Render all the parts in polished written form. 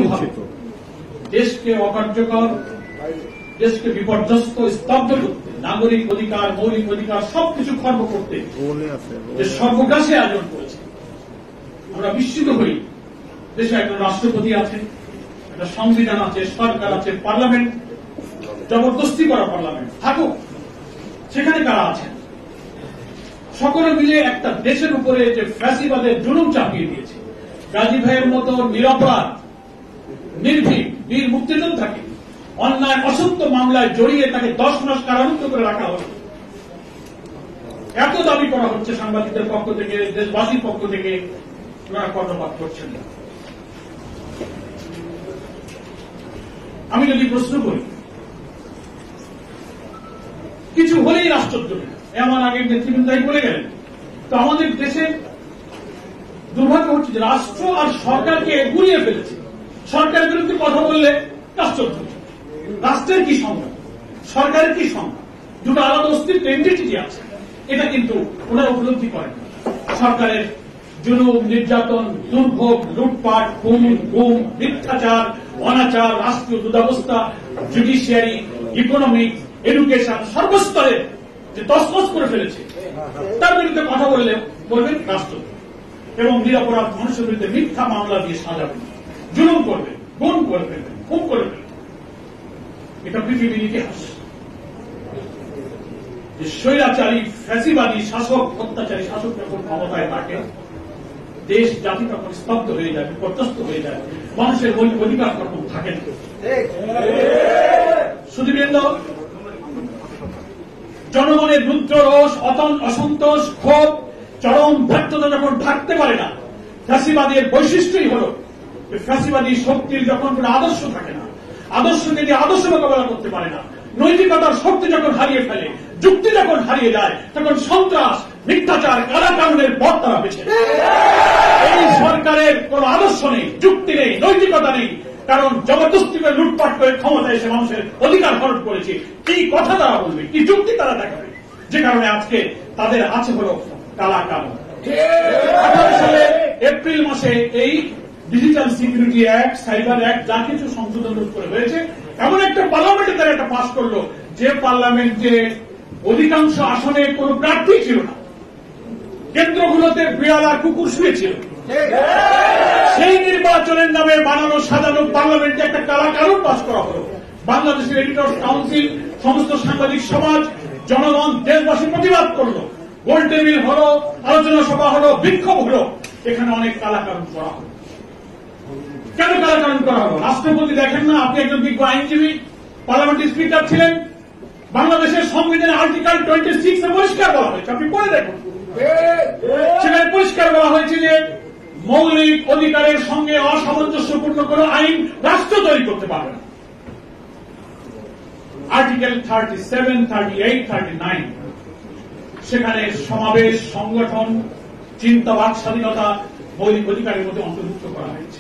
অবৈধভাবে দেশকে অকার্যকর, দেশকে বিপর্যস্ত, স্তব্ধ করতে, নাগরিক অধিকার, মৌলিক অধিকার সবকিছু খর্ব করতে যে সর্বগ্রাসী আয়োজন করেছে। আমরা বিস্মিত হই। দেশে একজন রাষ্ট্রপতি আছে, একটা সংবিধান আছে, সরকার আছে, পার্লামেন্ট, জবরদস্তি করা পার্লামেন্ট থাকুক, সেখানে কারা আছেন? সকলে মিলে একটা দেশের উপরে যে ফ্যাসিবাদের জুলুম চাপিয়ে দিয়েছে। গাজী ভাইয়ের মতো নিরপরাধ, নির্ভীক বীর মুক্তিযোদ্ধাকে অন্যায় অসত্য মামলায় জড়িয়ে তাকে 10 মাস কারারুদ্ধ করে রাখা হল। এত দাবি করা হচ্ছে সাংবাদিকদের পক্ষ থেকে, দেশবাসীর পক্ষ থেকে, ওনারা কর্ণপাত করছেন না। আমি যদি প্রশ্ন করি, কিছু হলেই রাষ্ট্রদ্রোহী, আমার আগের নেতৃবৃন্দাই বলে গেলেন, তো আমাদের দেশের দুর্ভাগ্য হচ্ছে যে রাষ্ট্র আর সরকারকে গুলিয়ে ফেলেছে। সরকারের বিরুদ্ধে কথা বললে রাষ্ট্রদ্রোহী। রাষ্ট্রের কি সংজ্ঞা, সরকারের কি সংজ্ঞা? দুটো আলাদা অস্তিত্ব, এন্টিটি আছে। এটা কিন্তু ওনারা উপলব্ধি করেন। সরকারের জুলুম, নির্যাতন, দুর্ভোগ, লুটপাট, খুন, গুম, মিথ্যাচার, অনাচার, রাষ্ট্রীয় দুরবস্থা, জুডিশিয়ারি, ইকোনমিক, এডুকেশন সর্বস্তরে যে তছনছ করে ফেলেছে, তার বিরুদ্ধে কথা বললে বলবেন রাষ্ট্র, এবং নিরপরাধ মানুষের বিরুদ্ধে মিথ্যা মামলা দিয়ে সাজাবেন, জুলুম করবেন, গুম করবেন, খুন করবেন। এটা পৃথিবীর ইতিহাস। যে স্বৈরাচারী, ফ্যাসিবাদী শাসক, অত্যাচারী শাসক যখন ক্ষমতায় থাকে, দেশ জাতি তখন স্তব্ধ হয়ে যায়, বিপর্যস্ত হয়ে যায়, মানুষের মৌলিক অধিকার তখন থাকে না। সুধীবৃন্দ, জনগণের রুদ্র রোষ, অসন্তোষ, ক্ষোভ, চরম ব্যর্থতা যখন ঢাকতে পারে না, ফ্যাসিবাদের বৈশিষ্ট্যই হল ফ্যাসিবাদী শক্তির যখন কোন আদর্শ থাকে না, আদর্শকে দিয়ে আদর্শ মোকাবেলা করতে পারে না, নৈতিকতার শক্তি যখন হারিয়ে ফেলে, যুক্তি যখন হারিয়ে যায়, তখন সন্ত্রাস, মিথ্যাচার, কালাকানুনের পথ তারা বেছে নেয়। এই সরকারের কোন আদর্শ নেই, যুক্তি নেই, নৈতিকতা নেই, কারণ জবরদস্তি করে লুটপাট করে ক্ষমতায় এসে মানুষের অধিকার হরণ করেছে। কি কথা তারা বলবে, কি যুক্তি তারা দেখাবে? যে কারণে আজকে তাদের আছে হল কালাকানুন। 18 সালে এপ্রিল মাসে এই digital security act, cyber act যা কিছু সংশোধন করে হয়েছে, এমন একটা পার্লামেন্টে তারা একটা পাশ করলো যে পার্লামেন্টে অধিকাংশ আসনে কোন প্রার্থী ছিল না, কেন্দ্রগুলোতে বিড়াল আর কুকুর শুয়েছিল। সেই নির্বাচনের নামে বানানো সাজানো পার্লামেন্টে একটা কালাকানুন পাশ করা হলো। বাংলাদেশের এডিটর্স কাউন্সিল, সমস্ত সাংবাদিক সমাজ, জনগণ, দেশবাসী প্রতিবাদ করলো। গোল টেবিল হলো, আলোচনা সভা হলো, বিক্ষোভ হলো। এখানে অনেক কালাকানুন করা হলো। কেন কালাকানুন করা হলো? রাষ্ট্রপতি দেখেন না, আপনি একজন বিজ্ঞ আইনজীবী, পার্লামেন্টের স্পিকার ছিলেন। বাংলাদেশের সংবিধানে আর্টিকেল 26 এ পরিষ্কার বলা হয়েছে, আপনি পড়ে দেখুন। সেখানে পরিষ্কার বলা হয়েছে যে মৌলিক অধিকারের সঙ্গে অসামঞ্জস্যপূর্ণ কোন আইন রাষ্ট্র তৈরি করতে পারবে না। আর্টিকেল 37, 38, 39 সেখানে সমাবেশ, সংগঠন, চিন্তা, বাক স্বাধীনতা মৌলিক অধিকারের মধ্যে অন্তর্ভুক্ত করা হয়েছে।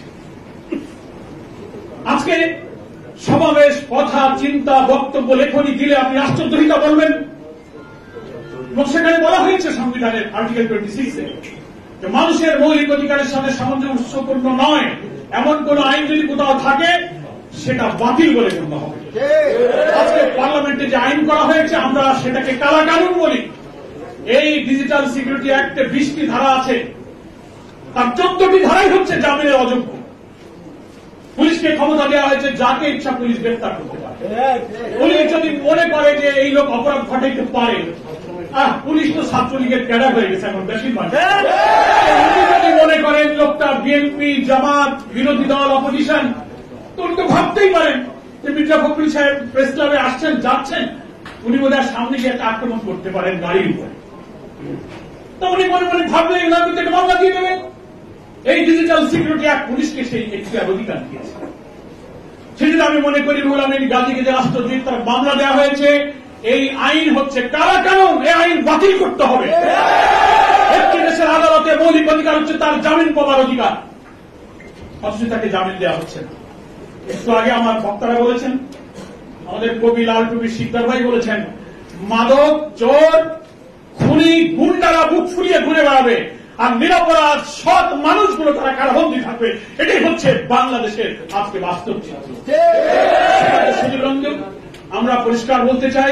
আজকে সমাবেশ, কথা, চিন্তা, বক্তব্য, লেখনী দিলে আপনি রাষ্ট্রদ্রোহিতা বলবেন। এবং সেখানে বলা হয়েছে সংবিধানের আর্টিকেল 26 এ যে মানুষের মৌলিক অধিকারের সাথে সামঞ্জস্যপূর্ণ নয় এমন কোন আইন যদি কোথাও থাকে সেটা বাতিল বলে গণ্য হবে। আজকে পার্লামেন্টে যে আইন করা হয়েছে আমরা সেটাকে কালাকানুন বলি। এই ডিজিটাল সিকিউরিটি অ্যাক্টে 20টি ধারা আছে, তার 14টি ধারাই হচ্ছে জামিনের অযোগ্য। পুলিশকে ক্ষমতা দেওয়া হয়েছে যাকে ইচ্ছা পুলিশ গ্রেফতার করতে পারে। পুলিশ যদি মনে করে যে এই লোক অপরাধ ঘটাইতে পারে, পুলিশ তো ছাত্রলীগের ক্যাডার হয়ে গেছে এখন বেশিরভাগ। যদি মনে করেন লোকটা বিএনপি, জামাত, বিরোধী দল, অপোজিশন, তো উনি তো ভাবতেই পারেন যে মির্জা ফখরুল সাহেব প্রেস ক্লাবে আসছেন, যাচ্ছেন, উনি বোধহয় সামনে গিয়ে একটা আক্রমণ করতে পারেন গাড়ির উপরে। তো উনি মনে মনে ভাবলেন এনার বিরুদ্ধে মামলা দিয়ে দেবেন। এই ডিজিটাল সিকিউরিটি অ্যাক্ট পুলিশকে সেই এখতিয়ার অধিকার দিয়েছে। সেজন্য আমি মনে করি রুহুল আমিন গাজীকে যে রাষ্ট্রদ্রোহিত তার মামলা দেওয়া হয়েছে, এই আইন হচ্ছে কালাকানুন। এই আইন বাতিল করতে হবে। একটি দেশের আদালতে মৌলিক অধিকার হচ্ছে তার জামিন পাওয়ার অধিকার, অথচ তাকে জামিন দেওয়া হচ্ছে না। একটু আগে আমার বক্তারা বলেছেন, আমাদের কবি লাল টুপি শিকদার ভাই বলেছেন, মাদক, চোর, খুনি, গুন্ডারা বুক ফুলিয়ে ঘুরে বেড়াবে, আর নিরপরাধ সৎ মানুষগুলো তারা কারাবন্দী থাকবে। এটাই হচ্ছে বাংলাদেশের আজকে বাস্তব চিত্র। আমরা পরিষ্কার বলতে চাই,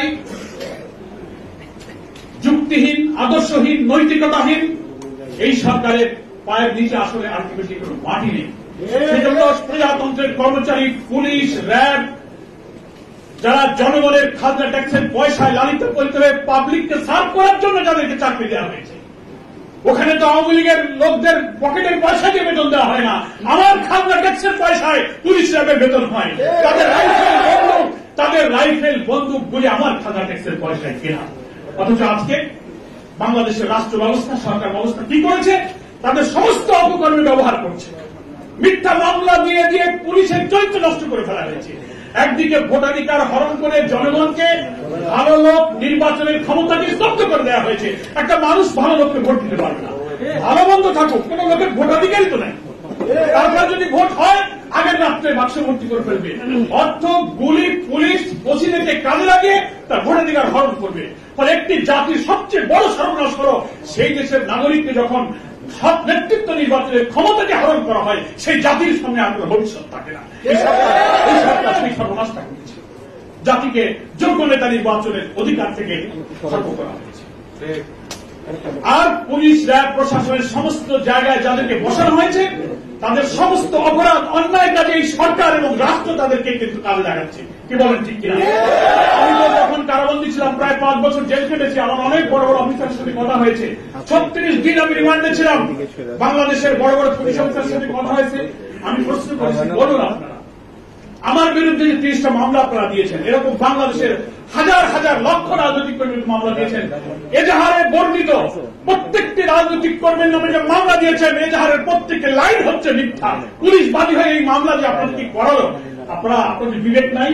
যুক্তিহীন, আদর্শহীন, নৈতিকতাহীন এই সরকারের পায়ের নিচে আসলে আর কি বেশি কোনো মাটি নেই। সেজন্য প্রজাতন্ত্রের কর্মচারী, পুলিশ, র্যাব, যারা জনগণের খাজনা ট্যাক্সের পয়সায় লালিত করতে হবে, পাবলিককে সার্ভ করার জন্য যাদেরকে চাকরি দেওয়া হয়েছে, ওখানে তো আওয়ামী লীগের লোকদের পকেটের পয়সা দিয়ে বেতন দেওয়া হয় না, আমার খাজনা ট্যাক্সের পয়সায় পুলিশ র্যাবের বেতন হয়। তাদের রাইফেল বন্দুক গুলি আমার খাজনা ট্যাক্সের পয়সায় কেনা। অথচ আজকে বাংলাদেশের রাষ্ট্র ব্যবস্থা, সরকার ব্যবস্থা কি করেছে? তাদের সমস্ত অপকর্মে ব্যবহার করছে। মিথ্যা মামলা দিয়ে দিয়ে পুলিশের চরিত্র নষ্ট করে ফেলা হয়েছে। একদিকে ভোটাধিকার হরণ করে জনগণকে ভালো লোক নির্বাচনের ক্ষমতাকে স্তব্ধ করে দেওয়া হয়েছে। একটা মানুষ ভালো লোককে ভোট দিতে পারবে না, ভালো মন্দ থাকুক, কোন লোকের ভোটাধিকারই তো নাই। তারপর যদি ভোট হয় আগের রাত্রে বাক্স ভর্তি করে ফেলবে। অর্থ গুলি পুলিশ ওসিদেরকে কাজে লাগিয়ে তার ভোটাধিকার হরণ করবে। ফলে একটি জাতির সবচেয়ে বড় সর্বনাশ হলো সেই দেশের নাগরিককে যখন সৎ নেতৃত্ব নির্বাচনের ক্ষমতাকে হরণ করা হয়, সেই জাতির সামনে আর কোনো ভবিষ্যৎ থাকে না। এই সরকার সেই সর্বনাশটা করেছে, জাতিকে যোগ্য নেতা নির্বাচনের অধিকার থেকে সর্ব করা হয়েছে। আর পুলিশ, র্যাব, প্রশাসনের সমস্ত জায়গায় যাদেরকে বসানো হয়েছে, তাদের সমস্ত অপরাধ, অন্যায় কাজে এই সরকার এবং রাষ্ট্র তাদেরকে কিন্তু কাজে লাগাচ্ছে। কি বলেন, ঠিক কিনা? আমি তো যখন কারাবন্দী ছিলাম, প্রায় 5 বছর জেল কেটেছি, আমার অনেক বড় বড় অফিসারের সাথে কথা হয়েছে। 36 দিন আমি রিমান্ডে ছিলাম। বাংলাদেশের বড় বড় পুলিশ অফিসারের সাথে কথা হয়েছে। আমি প্রশ্ন করেছি, বলুন আপনারা আমার বিরুদ্ধে যে 30টা মামলা আপনারা দিয়েছেন, এরকম বাংলাদেশের হাজার হাজার লক্ষ রাজনৈতিক কর্মীর মামলা দিয়েছেন, এজাহারে বর্ণিত প্রত্যেকটি রাজনৈতিক কর্মীর নামে যে মামলা দিয়েছেন, এজাহারের প্রত্যেকটি লাইন হচ্ছে মিথ্যা। পুলিশ বাদী হয়ে এই মামলা যে আপনাদের কি করালো? আপনাদের বিবেক নাই?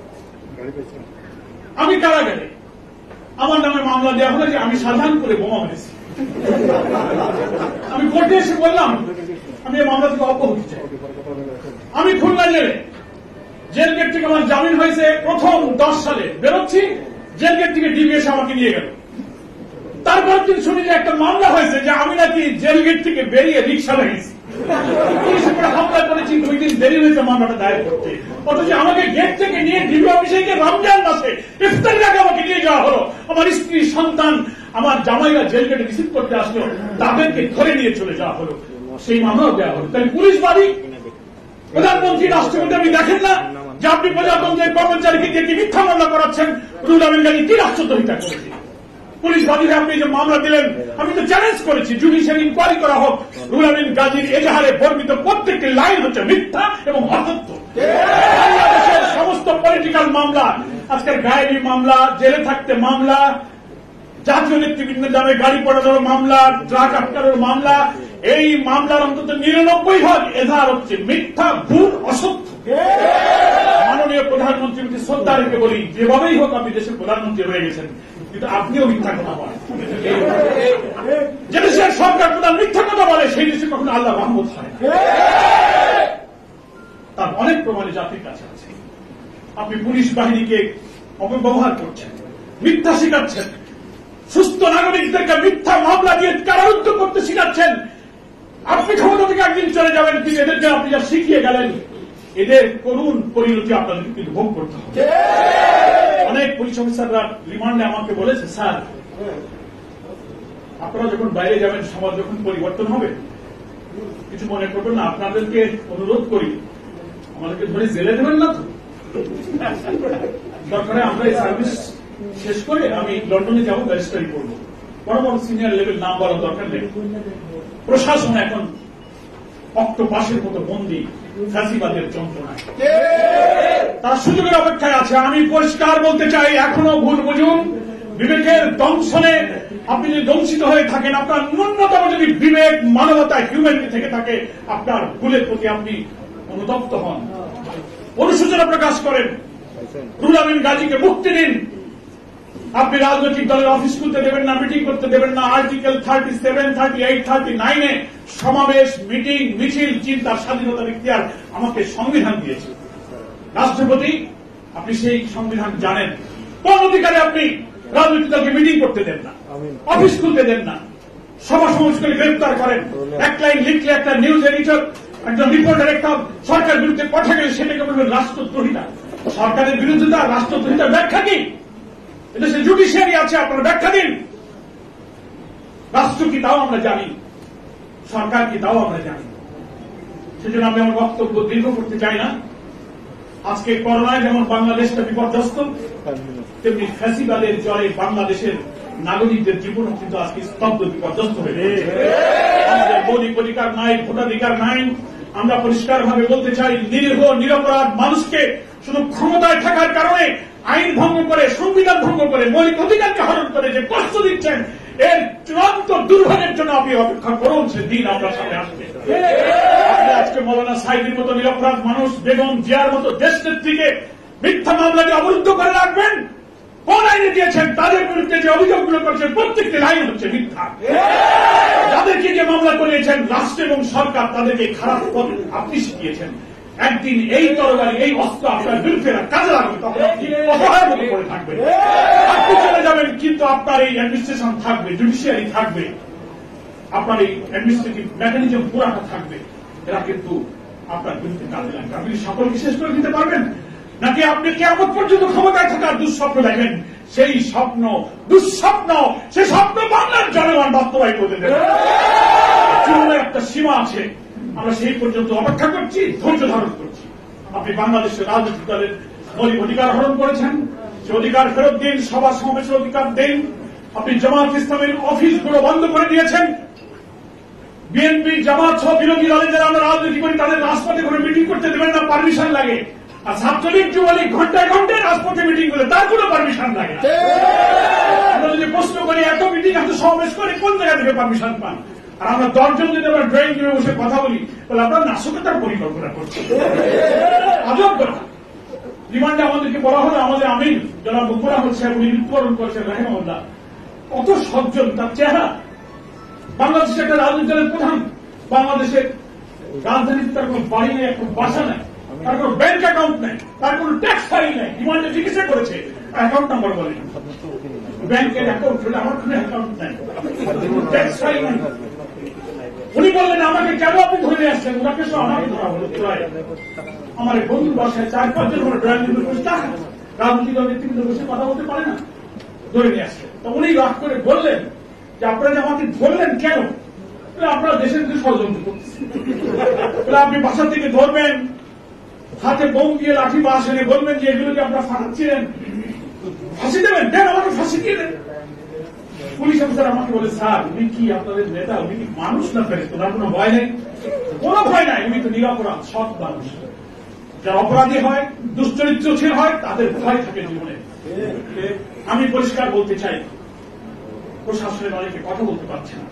আমি কারাগারে আমার নামে মামলা দেওয়া হলো যে আমি সাধারণ করে বোমা মেরেছি। আমি কোর্টে এসে বললাম আমি এই মামলা থেকে অব্যাহতি চাই। আমি খুলনা জেল গেট থেকে আমার জামিন হয়েছে প্রথম 10 সালে, বেরোচ্ছি জেল গেট থেকে ডিবি এসে আমাকে নিয়ে গেল। তারপর দিন শুনি যে একটা মামলা হয়েছে যে আমি নাকি জেল গেট থেকে বেরিয়ে রিক্সা লাগিয়েছি। পুলিশের উপরে হামলা করেছি, 2 দিন দেরি হয়েছে মামলাটা দায়ের করতে। অথচ আমাকে গেট থেকে নিয়ে ডিবি অফিসে গিয়ে রমজান মাসে ইফতারের আগে আমাকে নিয়ে যাওয়া হলো। আমার স্ত্রী, সন্তান, আমার জামাইরা জেল গেটে রিসিভ করতে আসলো, তাদেরকে ধরে নিয়ে চলে যাওয়া হলো, সেই মামলাও দেওয়া হলো। তাই পুলিশ বাদী। প্রধানমন্ত্রী, রাষ্ট্রপতি আপনি দেখেন না যে আপনি প্রজাতন্ত্রের কর্মচারীকে দিয়ে কি মিথ্যা মামলা করাচ্ছেন? রুহুল আমিন গাজী কি রাষ্ট্রদ্রোহিতা করেছে? পুলিশ বাদী আপনি যে মামলা দিলেন, আমি তো চ্যালেঞ্জ করেছি জুডিশিয়াল ইনকোয়ারি করা হোক। রুহুল আমিন গাজীর এজাহারে বর্ণিত প্রত্যেকটি লাইন হচ্ছে মিথ্যা এবং অসত্য। বাংলাদেশের সমস্ত পলিটিক্যাল মামলা, আজকের গায়েবী মামলা, জেলে থাকতে মামলা, জাতীয় নেতৃবৃন্দের নামে গাড়ি পড়ানোর মামলা, ট্রাক আটকানোর মামলা, এই মামলার অন্তত 99% এজাহার হচ্ছে মিথ্যা, ভুল, অসত্য। মাননীয় প্রধানমন্ত্রীকে শ্রদ্ধা রেখে বলি, যেভাবেই হোক আপনি দেশের প্রধানমন্ত্রী হয়ে গেছেন, কিন্তু আপনিও মিথ্যা কথা বলেন। যে দেশের সরকার প্রধান মিথ্যা কথা বলে, সেই দেশে কখনো আল্লাহ রহমত হয়। তার অনেক প্রমাণে জাতির কাছে আছে। আপনি পুলিশ বাহিনীকে অপব্যবহার করছেন, মিথ্যা শিখাচ্ছেন, সুস্থ নাগরিকদেরকে মিথ্যা মামলা দিয়ে কারারুদ্ধ করতে শিখাচ্ছেন। আপনি ক্ষমতা থেকে একদিন চলে যাবেন, কিন্তু এদেরকে আপনি যা শিখিয়ে গেলেন, এদের করুণ পরিণতি আপনাদেরকে কিন্তু ভোগ করতে হবে। অনেক পুলিশ অফিসাররা রিমান্ডে আমাকে বলেছে, স্যার আপনারা যখন বাইরে যাবেন, সমাজ যখন পরিবর্তন হবে, কিছু মনে করবেন না, আপনাদেরকে অনুরোধ করি আমাদেরকে ধরে জেলে দেবেন না তো। দরকারে আমরা এই সার্ভিস শেষ করে আমি লন্ডনে যাবো, ব্যারিস্টারি করবো, বড় বড় সিনিয়র লেভেল নাম বলার দরকার নেই। প্রশাসন এখন অক্টোপাসের মতো বন্দী ফ্যাসিবাদের যন্ত্রণায়, তার সুযোগের অপেক্ষায় আছে। আমি পরিষ্কার বলতে চাই, এখনো ভুল বুঝুন, বিবেকের দংশনে আপনি যদি দংশিত হয়ে থাকেন, আপনার ন্যূনতম যদি বিবেক, মানবতা, হিউম্যানিটি থেকে থাকে, আপনার ভুলের প্রতি আপনি অনুতপ্ত হন, অনুশোচনা প্রকাশ করেন। রুহুল আমিন গাজীকে মুক্তি দিন। আপনি রাজনৈতিক দলের অফিস খুলতে দেবেন না, মিটিং করতে দেবেন না। আর্টিকেল 37, 38, 39-এ সমাবেশ, মিটিং, মিছিল, চিন্তার স্বাধীনতার ইখতিয়ার আমাকে সংবিধান দিয়েছে। রাষ্ট্রপতি, আপনি সেই সংবিধান জানেন। কোন অধিকারে আপনি রাজনৈতিক দলকে মিটিং করতে দেন না, অফিস খুলতে দেন না? সভা সমাবেশ করে গ্রেফতার করেন, এক লাইন লিখলে একটা নিউজ এডিটর একজন রিপোর্টার একটা সরকার বিরুদ্ধে কথা গেলে সেটাকে বলবেন রাষ্ট্রদ্রোহিতা। সরকারের বিরুদ্ধে রাষ্ট্রদ্রোহিতার ব্যাখ্যা কি? এদেশে জুডিশিয়ারি আছে, আপনারা ব্যাখ্যা দিন। রাষ্ট্র কি তাও আমরা জানি, সরকার কি তাও আমরা জানি। সেজন্য আমি আমার বক্তব্য দীর্ঘ করতে চাই না। আজকে করোনায় যেমন বাংলাদেশটা বিপর্যস্ত, তেমনি ফ্যাসিবাদের জ্বরে বাংলাদেশের নাগরিকদের জীবনও কিন্তু আজকে স্তব্ধ, বিপর্যস্ত হয়ে গেছে। আমাদের মৌলিক অধিকার নাই, ভোটাধিকার নাই। আমরা পরিষ্কারভাবে বলতে চাই, নিরীহ নিরপরাধ মানুষকে শুধু ক্ষমতায় থাকার কারণে আইন ভঙ্গ করে, সংবিধান ভঙ্গ করে, মৌলিক অধিকারকে হরণ করে যে কষ্ট দিচ্ছেন, এর চূড়ান্ত দুর্ভাগ্যের জন্য আপনি অপেক্ষা করুন, সে দিন আপনার সামনে আসবে। আপনি আজকে মৌলানা সাইদির মতো নিরপরাধ মানুষ, বেগম জিয়ার মতো দেশ নেত্রীকে মিথ্যা মামলাকে অবরুদ্ধ করে রাখবেন। কোন আইনে দিয়েছেন? তাদের বিরুদ্ধে যে অভিযোগগুলো করেছেন প্রত্যেকটি আইন হচ্ছে মিথ্যা। যাদেরকে যে মামলা করিয়েছেন রাষ্ট্র এবং সরকার, তাদেরকে খারাপ পথ আপনি শিখিয়েছেন। একদিন এই তরবারি, এই অস্ত্র আপনার বিরুদ্ধে কাজে লাগবে, তখন আপনি অসহায়ের মতো করে থাকবেন। আপনি চলে যাবেন, কিন্তু আপনার এই অ্যাডমিনিস্ট্রেশন থাকবে, জুডিশিয়ারি থাকবে, আপনার এই অ্যাডমিনিস্ট্রেটিভ মেকানিজম পুরাটা থাকবে। এরা কিন্তু আপনার বিরুদ্ধে কাজে লাগবে। আপনি সকলকে শেষ করে দিতে পারবেন, নাকি আপনি কিয়ামত পর্যন্ত ক্ষমতায় থাকার দুঃস্বপ্ন দেখেন? সেই স্বপ্ন দুঃস্বপ্ন, সে স্বপ্ন বাংলার জনগণ বাস্তবায়িত করতে দেবে। চুলের একটা সীমা আছে, আমরা সেই পর্যন্ত অপেক্ষা করছি, ধৈর্য ধারণ করছি। আপনি বাংলাদেশের রাজনৈতিক দলের মৌলিক অধিকার হরণ করেছেন, সে অধিকার ফেরত দিন, সভা সমাবেশের অধিকার দিন। আপনি জামাত ইসলামের অফিসগুলো বন্ধ করে দিয়েছেন। বিএনপি, জামাত সহ বিরোধী দলে যারা আমরা রাজনীতি করি, তাদের রাজপথে করে মিটিং করতে দেবেন না, পারমিশন লাগে। আর ছাত্রলীগ, যুবলীগ ঘন্টায় ঘন্টায় রাজপথে মিটিং করে, তার কোনো পারমিশন লাগে। আমরা যদি প্রশ্ন করি, এত মিটিং, এত সমাবেশ করে কোন জায়গা থেকে পারমিশন পান? আর আমরা 10 জন যদি আমরা ড্রয়িং রুমে বসে কথা বলি, তাহলে আমরা নাশকতার পরিকল্পনা করছি। আজব কথা। রিমান্ডে আমাদেরকে বলা হলো, আমাদের আমির জনাব মুকুল আহমদ সাহেব, উনি মৃত্যুবরণ করেছেন রাহিমাহুল্লাহ। কত সজ্জন তার চেহারা। বাংলাদেশের একটা রাজনৈতিক দলের প্রধান, বাংলাদেশের রাজধানীতে তার কোন বাড়ি নেই, একটা বাসা নেই, তার কোন ব্যাংক অ্যাকাউন্ট নেই, তার কোন ট্যাক্স ফাইল নেই। রিমান্ডে চিকিৎসা করেছে, অ্যাকাউন্ট নাম্বার বলেন, ব্যাংকের অ্যাকাউন্ট হলে আমার কোন অ্যাকাউন্ট নেই, ট্যাক্স ফাইল নেই। উনি বললেন, আমাকে কেন আপনি ধরে নিয়ে আসছেন? ওনাকে সব আমাকে ধরা হলো। আমার বন্ধুর বাসায় 4-5 জন ড্রয়িং রুমে বসে টাকা, রাজনৈতিক দল নেতৃবৃন্দ বসে কথা বলতে পারে না, ধরে নিয়ে আসছেন। তো উনি রাগ করে বললেন যে, আপনারা যে আমাকে ধরলেন কেন? আপনারা দেশের দিকে ষড়যন্ত্র করতেছেন। আপনি বাসা থেকে ধরবেন, হাতে বোম দিয়ে লাঠি বাস এনে বলবেন যে এগুলোকে আপনারা ফাঁসাচ্ছিলেন, ফাঁসি দেবেন, দেন আমাকে ফাঁসি দিয়ে দেন। পুলিশ অফিসার আমাকে বলে, স্যার উনি কি আপনাদের নেতা? উনি কি মানুষ না ফেরে? তোনার কোনো ভয় নেই? কোনো ভয় নাই, উনি তো নিরপরাধ, সৎ মানুষ। যারা অপরাধী হয়, দুশ্চরিত্রশীল হয়, তাদের ভয় থাকে জীবনে। আমি পরিষ্কার বলতে চাই, প্রশাসনের অনেকে কথা বলতে পারছে না।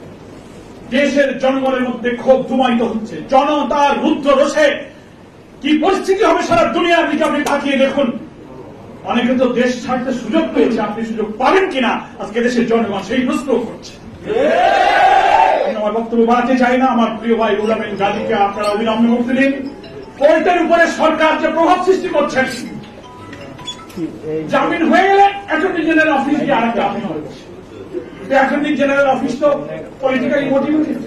দেশের জনগণের মধ্যে ক্ষোভ ধুমায়িত হচ্ছে, জনতার রুদ্র রোষে কি পরিস্থিতি হবে সারা দুনিয়ার দিকে আপনি তাকিয়ে দেখুন। অনেকে তো দেশ ছাড়তে সুযোগ পেয়েছে, আপনি সুযোগ পাবেন কিনা আজকে দেশের জনগণ সেই প্রশ্ন করছে। আমি আমার বক্তব্য বাড়াতে চাই না। আমার প্রিয় ভাই রুহুল আমিন গাজীকে আপনারা অবিলম্বে মুক্তি দিন। কোর্টের উপরে সরকার যে প্রভাব সৃষ্টি করছেন, জামিন হয়ে গেলে অ্যাটর্নি জেনারেল অফিস গিয়ে আরেকটা আপিল হয়ে গেছে। অ্যাটর্নি জেনারেল অফিস তো পলিটিক্যালি মোটিভেটেড।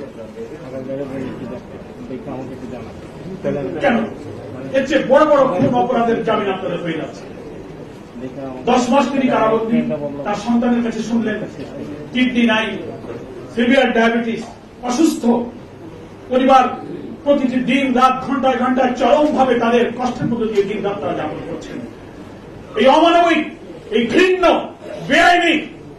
কেন? এর চেয়ে বড় বড় কোন অপরাধের জামিন আপনাদের হয়ে যাচ্ছে। 10 মাস তিনি কারাবন্দী, তার সন্তানের কাছে শুনলেন কিডনি নাই, সিভিয়ার ডায়াবেটিস, অসুস্থ পরিবার, প্রতিটি দিন রাত ঘন্টায় ঘন্টায় চরমভাবে তাদের কষ্টের মধ্যে দিয়ে দিন রাত তারা যাপন করছেন। এই অমানবিক, এই ঘৃণ্য, বেআইনি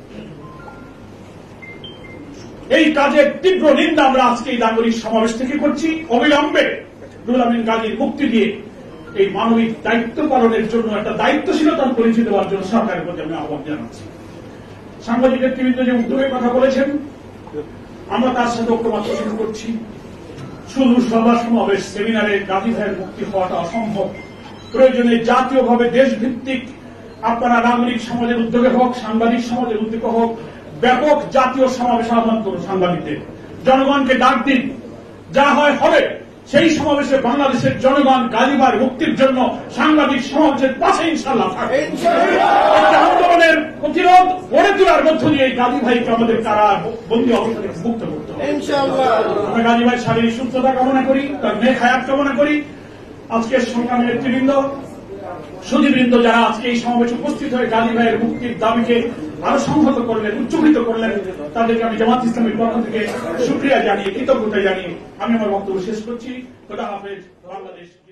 এই কাজের তীব্র নিন্দা আমরা আজকে এই নাগরিক সমাবেশ থেকে করছি। অবিলম্বে রুহুল আমিন গাজীর মুক্তি দিয়ে এই মানবিক দায়িত্ব পালনের জন্য একটা দায়িত্বশীলতার পরিচয় দেওয়ার জন্য সরকারের প্রতি আমি আহ্বান জানাচ্ছি। সাংবাদিক নেতৃবৃন্দ যে উদ্যোগের কথা বলেছেন, আমরা তার সাথে ঐক্যমত পোষণ করছি। শুধু সভা সমাবেশ, সেমিনারে গাজী ভাইয়ের মুক্তি হওয়াটা অসম্ভব। প্রয়োজনে জাতীয়ভাবে দেশভিত্তিক আপনারা নাগরিক সমাজের উদ্যোগে হোক, সাংবাদিক সমাজের উদ্যোগে হোক, ব্যাপক জাতীয় সমাবেশ আহ্বান করুন। সাংবাদিকদের, জনগণকে ডাক দিন, যা হয় হবে। সেই সমাবেশে বাংলাদেশের জনগণ গাজী ভাইয়ের মুক্তির জন্য সাংবাদিক সমাবেশের পাশে ইনশাআল্লাহ থাকবে। একটা আন্দোলনের প্রতিরোধ গড়ে তোলার মধ্য দিয়ে গাজী ভাইকে আমাদের কারা বন্দী অবস্থা থেকে মুক্ত করতে হবে। আমরা গাজী ভাইয়ের শারীরিক সুস্থতা কামনা করি, তার নেক হায়াত কামনা করি। আজকে সংগ্রামী নেতৃবৃন্দ, সুধীবৃন্দ যারা আজকে এই সমাবেশে উপস্থিত হয়ে গাজী ভাইয়ের মুক্তির দাবিকে আরো সংহত করলেন, উচ্চকিত করলেন, তাদেরকে আমি জামাত ইসলামের পক্ষ থেকে শুকরিয়া জানিয়ে, কৃতজ্ঞতা জানিয়ে আমি আমার বক্তব্য শেষ করছি। খোদা হাফেজ। বাংলাদেশ।